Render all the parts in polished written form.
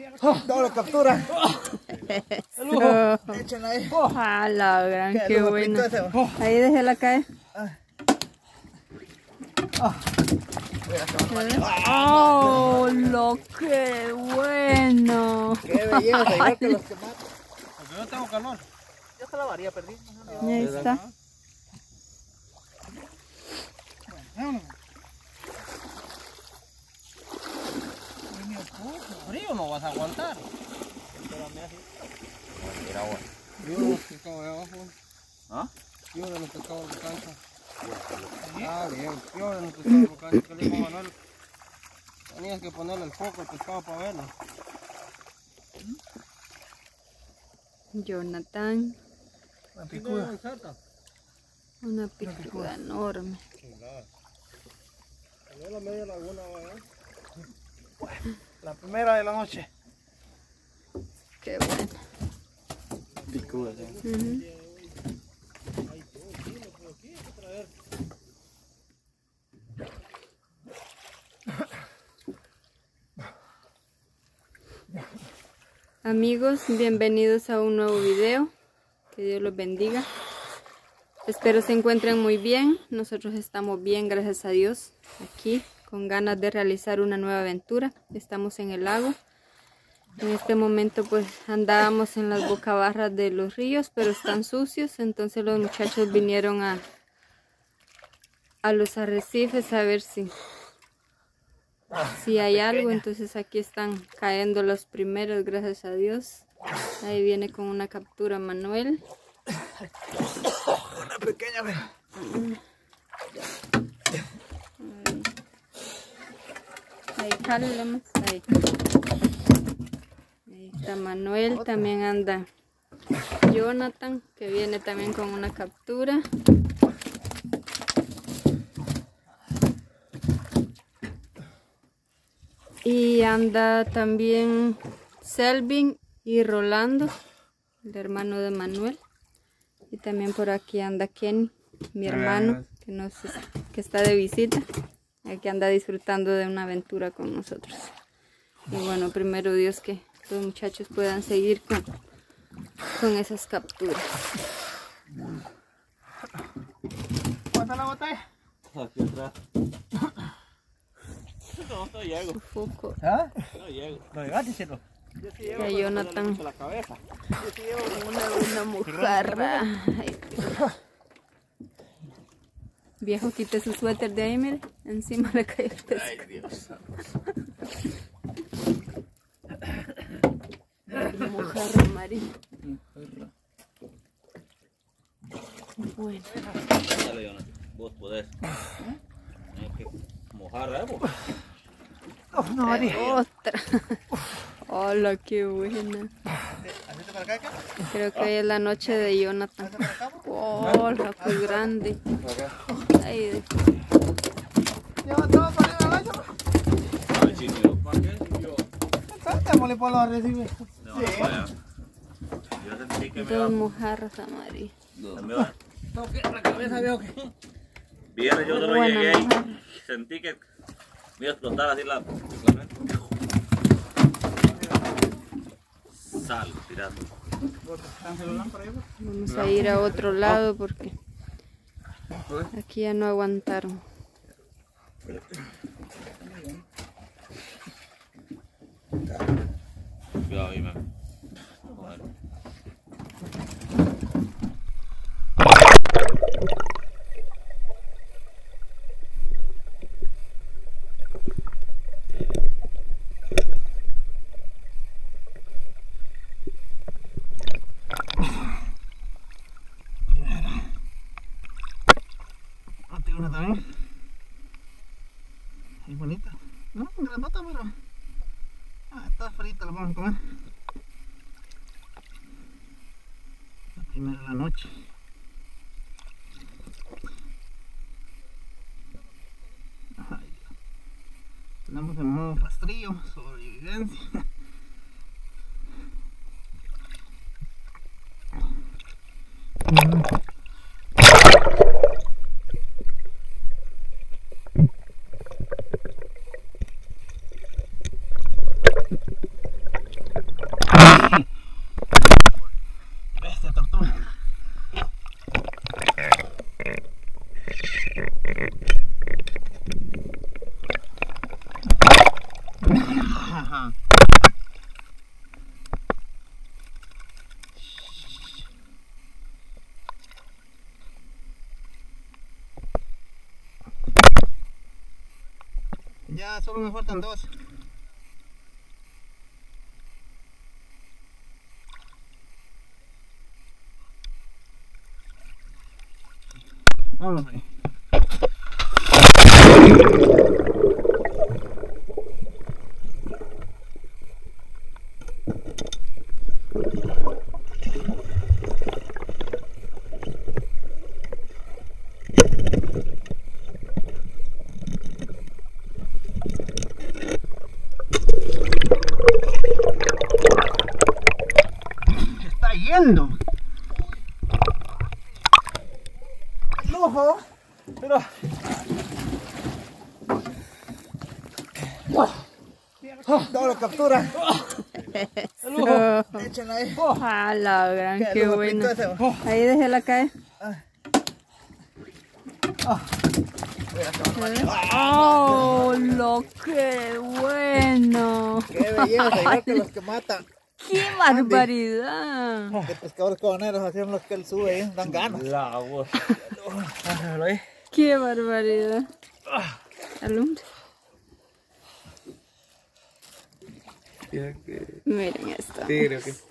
Doble captura. Échenla ahí. A la gran, qué bueno. ese, Ahí déjela caer. ¡Oh, lo que bueno! Qué belleza, igual que los que matan. Porque yo tengo calor. Yo se la varía, perdí. Ahí está. Frío no vas a aguantar. Mira ahora. Yo de los pescados de abajo. ¿Ah? Yo de los pescados de cancha. Ah, bien. Yo de los pescados de cancha. Que le dijo Manuel. Tenías que ponerle el foco al pescado para verlo. Jonathan. Una picuda. Una picuda enorme. La media laguna va allá. La primera de la noche. Qué bueno. Picuda, sí. Amigos, bienvenidos a un nuevo video. Que Dios los bendiga. Espero se encuentren muy bien. Nosotros estamos bien, gracias a Dios. Aquí, con ganas de realizar una nueva aventura. Estamos en el lago. En este momento pues andábamos en las bocabarras de los ríos, pero están sucios. Entonces los muchachos vinieron a los arrecifes a ver si hay algo. Entonces aquí están cayendo los primeros, gracias a Dios. Ahí viene con una captura Manuel. Una pequeña, ve. Ahí, jálale más. Ahí. Ahí está Manuel, también anda Jonathan, que viene también con una captura. Y anda también Selvin y Rolando, el hermano de Manuel. Y también por aquí anda Kenny, mi hermano, que está de visita. Aquí anda disfrutando de una aventura con nosotros. Y bueno, primero Dios que los muchachos puedan seguir con esas capturas. ¿Cuánta la botella? Aquí atrás. No llego. Su foco. ¿Ah? No llego. ¿Lo llegaste, cielo? Ya Jonathan. La cabeza. Una mojarra. Ay, Dios. Viejo, quite su suéter de ahí, mire. Encima le cae el pescado. Ay, Dios. Una mojarra amarilla. Bueno. Dale, Jonathan. Vos podés. Tienes que mojar, vos. Oh, no, María. Otra. Hola, qué buena. ¿Hacete para acá? Creo que hoy es la noche de Jonathan. Hola, qué grande. Ahí. Lleva todo para ir al año. Ay, chico. ¿Para qué? Yo. Saltémosle por los recibes. Yo sentí que me Dos mojarras amarillas. Toque la cabeza, veo que. Viernes yo solo Buena llegué mojarra. y sentí que me iba a explotar así la sal tirando. Vamos a ir a otro lado porque aquí ya no aguantaron. Cuidado ahí, man. Una también. Es bonita. No, grandota, pero. Está frita, la vamos a comer. La primera de la noche. Ay, tenemos en modo rastrillo, sobrevivencia. Ajá. Ya solo me faltan dos. Vamos ahí. Está yendo. Lujo. Pero doble captura. Eso. Échenla ahí. Ah, la gran, Qué qué lujo, bueno. pinto ese, Ahí déjela caer. ¡Oh, lo que bueno! Qué belleza, igual que los que matan. ¡Qué barbaridad! De pescadores cobaneros, hacían los que él sube ahí, dan ganas. La voz. ¡Qué barbaridad! Alumbre. Miren esto. Tigre, ¿qué?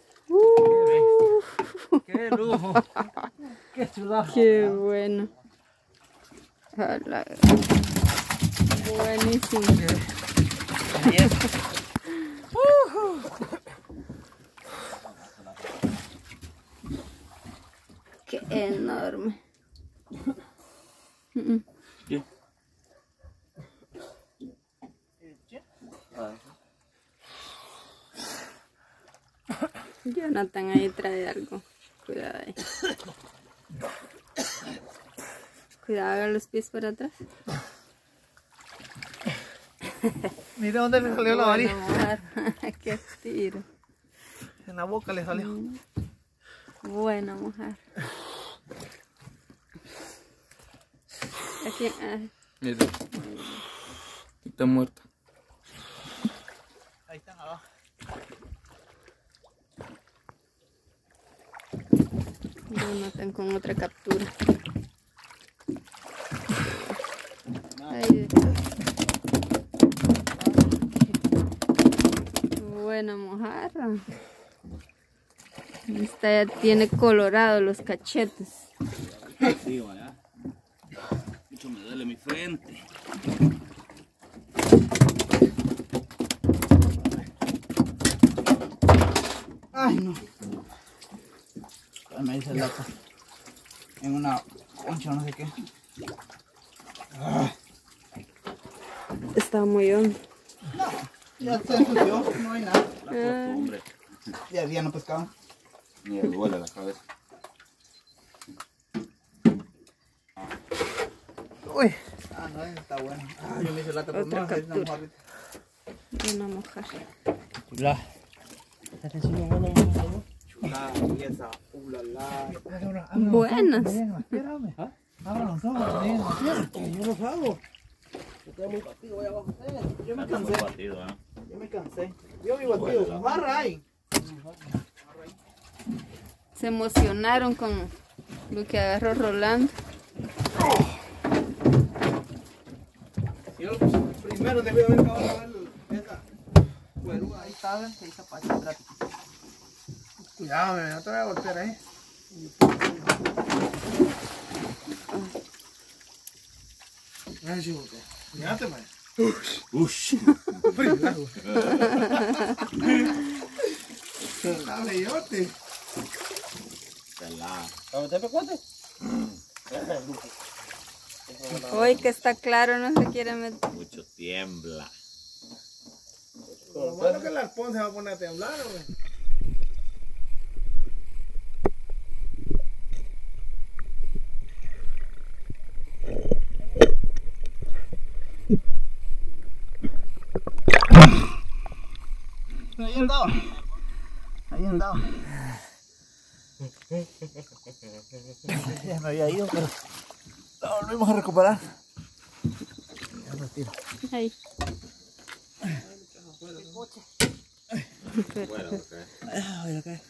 Qué lujo. Qué chulada. ¡Qué bueno! A la gran. Buenísimo. ¡Qué enorme! ¿Qué? Jonathan ahí trae algo. Cuidado ahí. Cuidado, haga los pies para atrás. Mira dónde le salió la varilla. Mujer. ¡Qué tiro! En la boca le salió. Buena mujer. Aquí, Mira. Está muerta. Ahí están abajo. Jonathan con otra captura. Ahí. Buena mojarra. Esta ya tiene colorado los cachetes. Sí, vaya. Mucho me duele mi frente. Ay, no. Me dice el lazo. En una concha, no sé qué. Está muy hondo. No, ya se ensució, no hay nada. Hombre. Ya no pescaban. Me duele la cabeza. Uy. Ah, no, está bueno. Ah, yo me hice lata por Otra más. Es una captura. mojarrita. Una mojarra. Chula. Chula, y esa. Ulala. Buenas. Espérame. Abra los ojos, yo los hago. Estoy muy batido, voy abajo. Yo me cansé. Yo me cansé. Yo vivo batido. Mojarra ahí. Se emocionaron con lo que agarró Rolando. Yo primero debí haber acabado de ver esa cueruda ahí, ¿sabes? Que esa pacha atrás. Cuidado, bebé, no te voy a golpear ahí. Ay, sí, golpea. Cuídate, man. Ush. Primero. Dale, yote. ¿Te pecuate? Hoy que está claro no se quiere meter. Mucho tiembla. Lo bueno que el arpón se va a poner a temblar, güey. Ahí andaba. Ahí andaba. Ya me había ido, pero la volvimos a recuperar. Ya retiro. Ahí. poche. Bueno, ok. Ay, ok.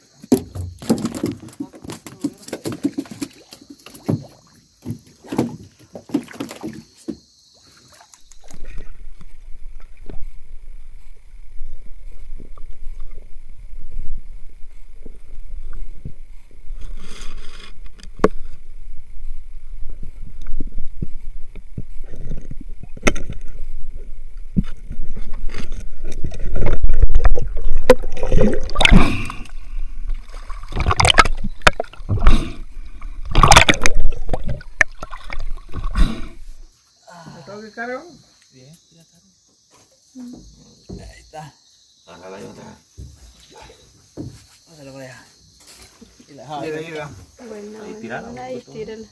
¿Qué caro? Bien, ya está. Ahí está. Hágala y otra. Pásalo por allá. Y la java. Mira. Bueno, Ahí, tírala, ahí un poquito. tírala.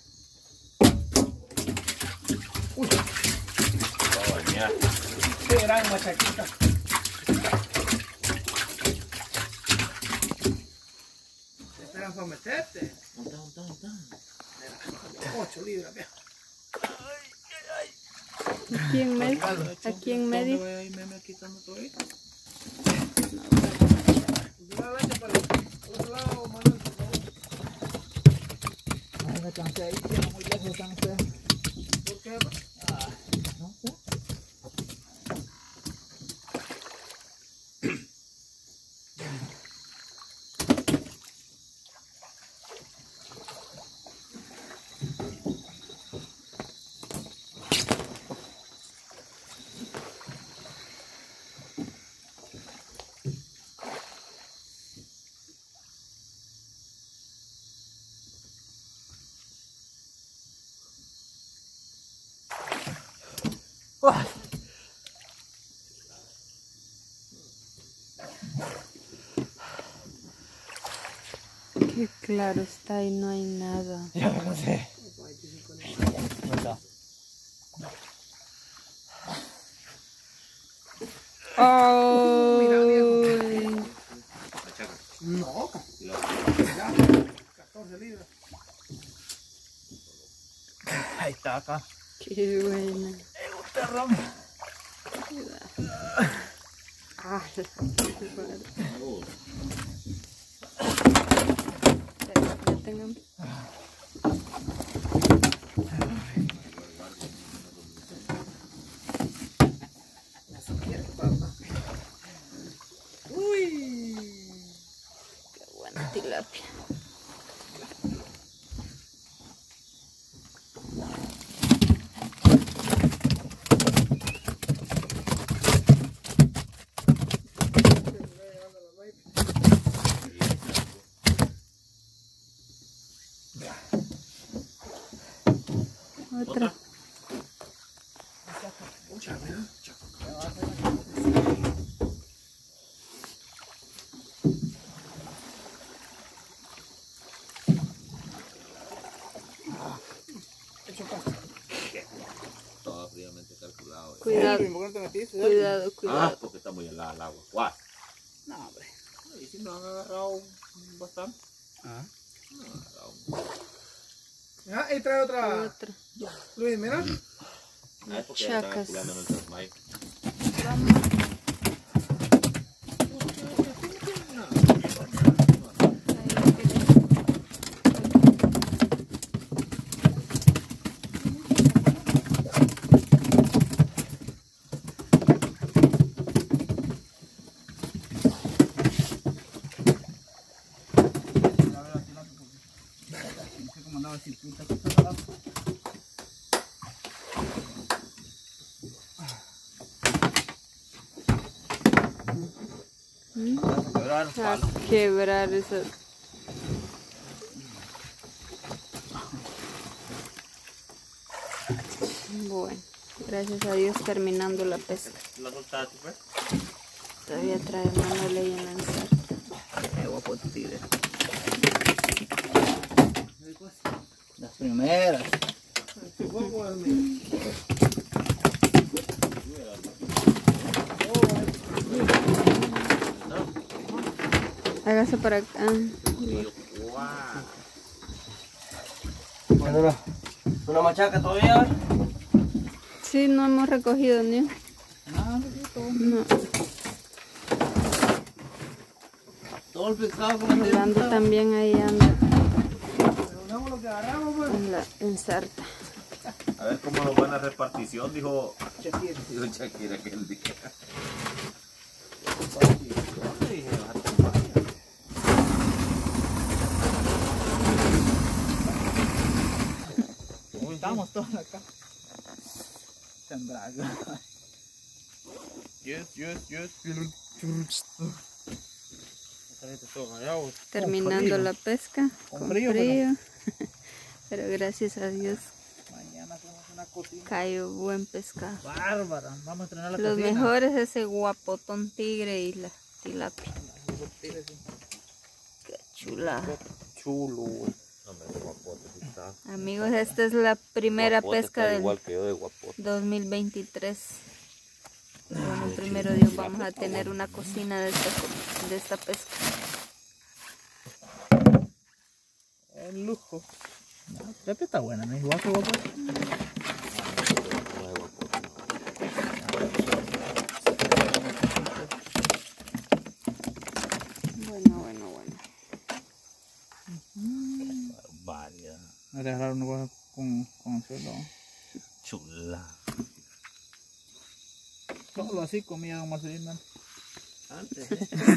Uy, Oh, mira. qué gran machaquita. Te esperan para meterte. 8 libras, viejo. Aquí en medio. Aquí en medio. Voy a irme quitando todo esto. Yo la leche para el otro lado, Manuel, por favor. Ay, me cansé ahí, no muy lejos están ustedes. ¿Por qué? No sé. Qué claro está y no hay nada. Ya me cansé. ¡Ay! Machaca. No, Y la- ya, 14 libras. Ahí está acá. ¡Qué buena! Me gusta Rom. ¡Ah! Oh, Ya tengo. Uy. ¡Qué buena tilapia! Otra. todo fríamente calculado. Cuidado, ¿Por qué no te metiste? cuidado, Ah, cuidado. porque está muy helada el agua. Guau. No, hombre. Y si nos han agarrado bastante. Ah. No, agarrado. Ah, y trae otra. Otra. Luis, mira. Ah, es porque ya están Chacas. calculando en el Tasmay. No sé cómo andaba el circuito. Aquí está abajo. A quebrar eso. Bueno, gracias a Dios terminando la pesca. ¿La soltaste, pues? Todavía trae Manuel ahí en la ensarta. Qué guapo tu tigre. Las primeras. Hágase para acá. Bueno, una machaca todavía. Sí, no hemos recogido ni un. No. Todo el pescado como Rolando también ahí anda reunamos lo que agarramos, pues. en la ensarta. A ver cómo nos va en la repartición, dijo Shakira. Shakira aquel día. Estamos todos acá. Sembrado. Yes. Terminando la pesca Con con frío, frío. Pero gracias a Dios Mañana hacemos una cocina. cayó buen pescado. Bárbara. Vamos a entrenar la Los cocina. mejores ese guapotón tigre y la tilapia. Qué chula. Chulo. Hombre, de guapote, sí está. Amigos, esta es la primera Guapote pesca está del igual que yo de guapote. 2023. Bueno, primero Dios vamos a tener una cocina de esta pesca. El lujo. No, Pepe está buena, ¿no? Igual que guapo. Bueno. Vaya. Me regalaron una cosa con suelo. Chula. Solo así comía don Marcelino. Antes,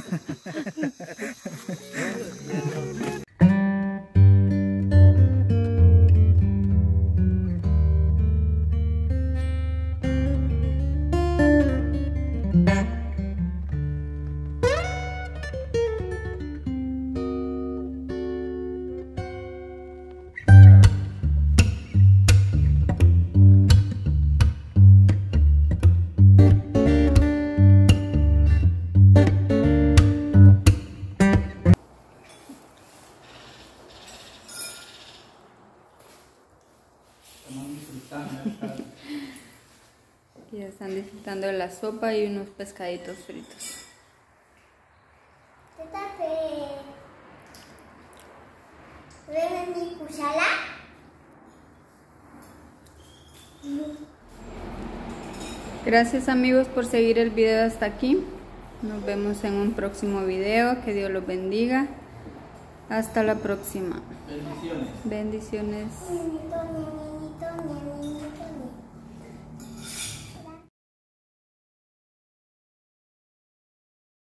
Ya están disfrutando de la sopa y unos pescaditos fritos. ¿Ven mi cuchara? Gracias amigos por seguir el video hasta aquí. Nos vemos en un próximo video. Que Dios los bendiga. Hasta la próxima. Bendiciones. Bendiciones. Niñito, niño.